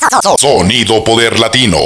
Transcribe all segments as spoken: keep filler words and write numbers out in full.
Sonido Poder Latino.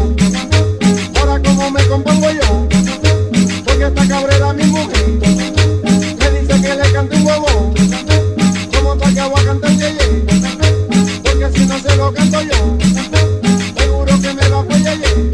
Ahora cómo me compongo yo, porque esta cabrera mi mujer me dice que le cante un huevo, como te acabo a cantar yeye, porque si no se lo canto yo, seguro que me va por yeye.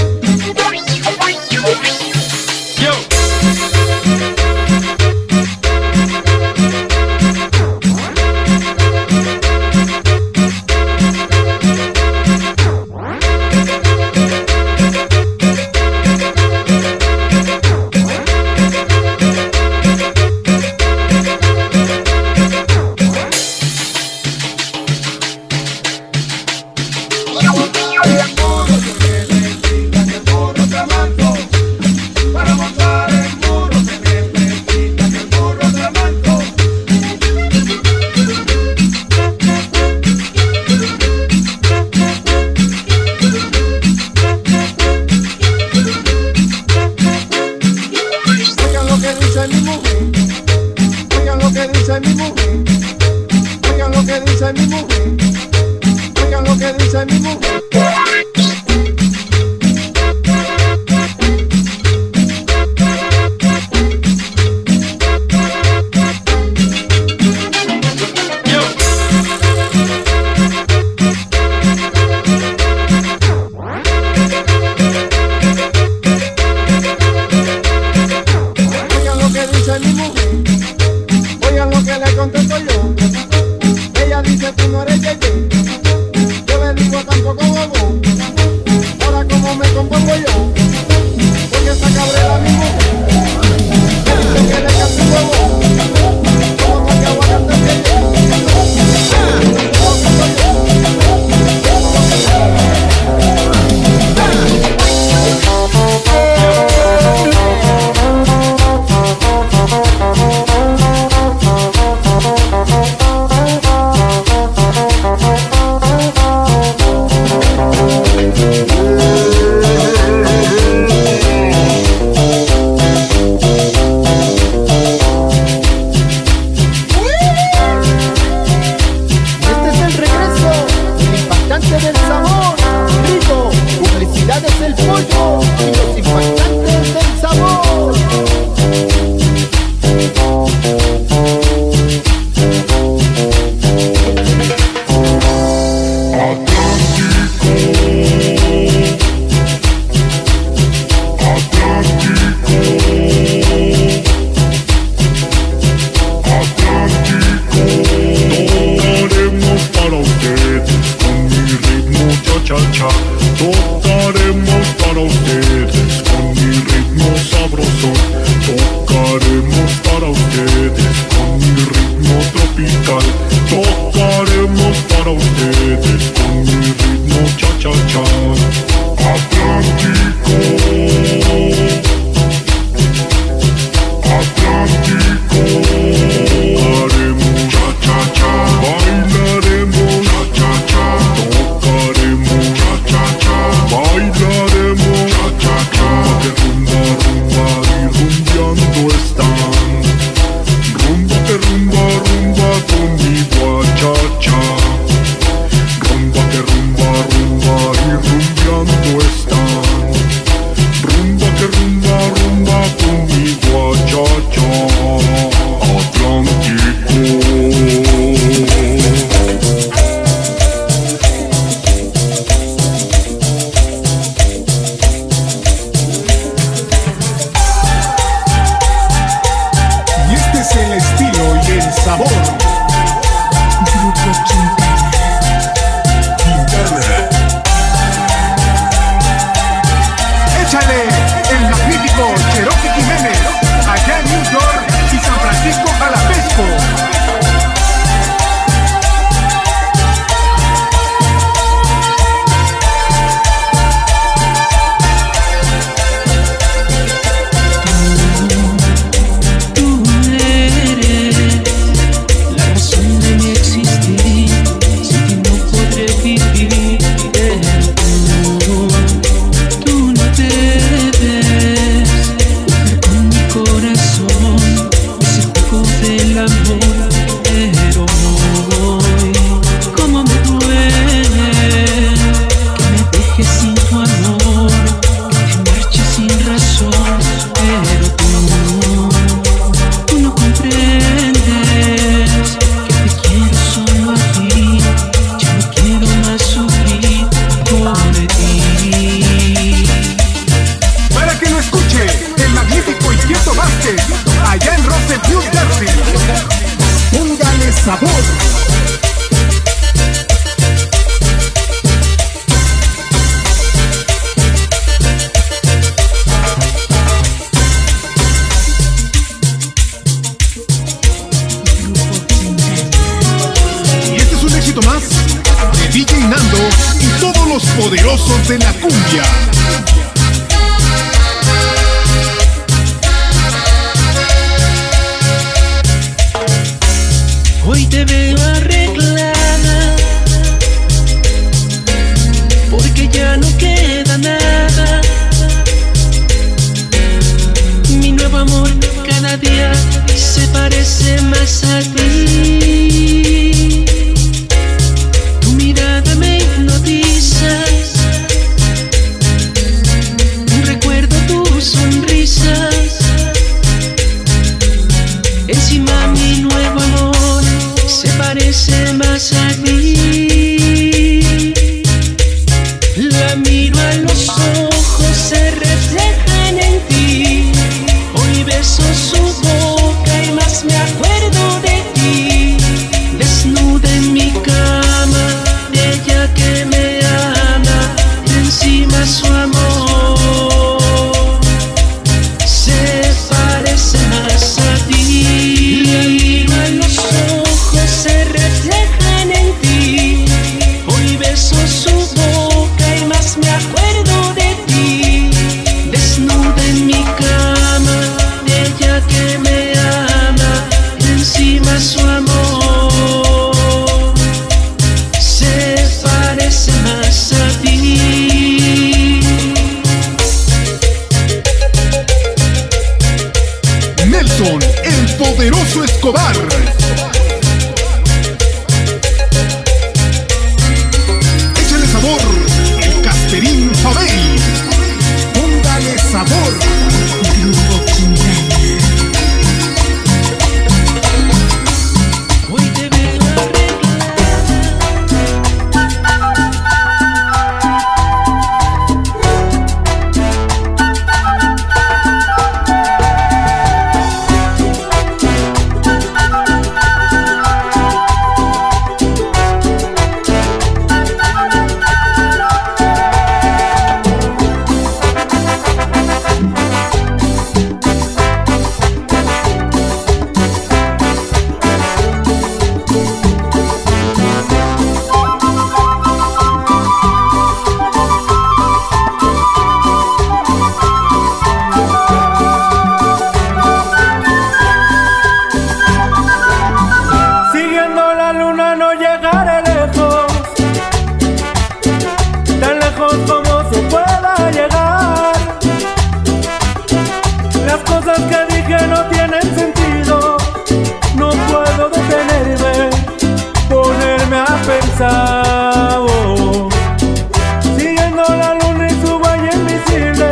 Oigan lo que dice mi mujer, oigan lo que dice mi mujer, oigan lo que dice mi mujer. Oigan lo que le contesto yo. Ella dice tú no eres yeye, yo le digo tampoco bobo. Ahora como me compongo yo, porque esta cabrera mi mujer me dice que le cante un huevo, como te acabo a cantar yeye. Del sabor, rico, publicidades del pollo y los impactantes del sabor. Tocaremos para usted Hoy te veo arreglada, porque ya no queda nada. Mi nuevo amor cada día se parece más a ti. Tu mirada me hipnotiza, recuerdo tus sonrisas. Encima mi nuevo amor se parece más a ti. La miro a los ojos, se reflejan en ti. Hoy beso su boca y más me acuerdo de ti. Desnuda en mi cama, ella que me ama, encima su amor se parece más a ti. La miro a los ojos, se reflejan en ti. Hoy beso su boca y más me acuerdo de ti. Desnuda en mi cama, ella que me ama, encima su amor se parece más a ti. Nelson, el poderoso Escobar. Échale sabor, el Casterín Fabey. Póngale sabor. Hoy te veo oh. Siguiendo la luna y su valle invisible,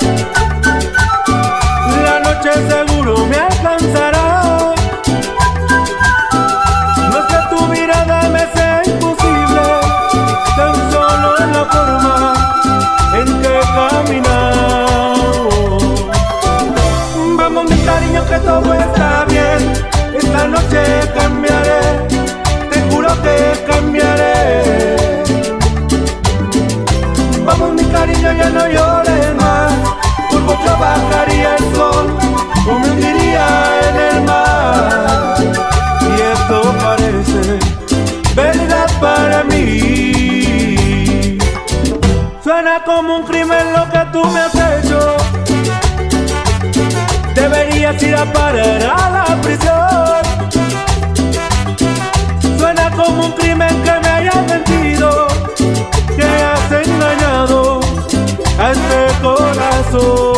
la noche seguro me alcanzará. No es que tu mirada me sea imposible, tan solo en la forma en que caminamos. Vamos mi cariño que todo está bien, esta noche cambiaré, que cambiaré. Vamos mi cariño, ya no llores más, por vos trabajaría el sol, como hundiría en el mar. Y esto parece verdad para mí. Suena como un crimen lo que tú me has hecho, deberías ir a parar a la prisión. Suena como un crimen que me hayas mentido, que has engañado a este corazón.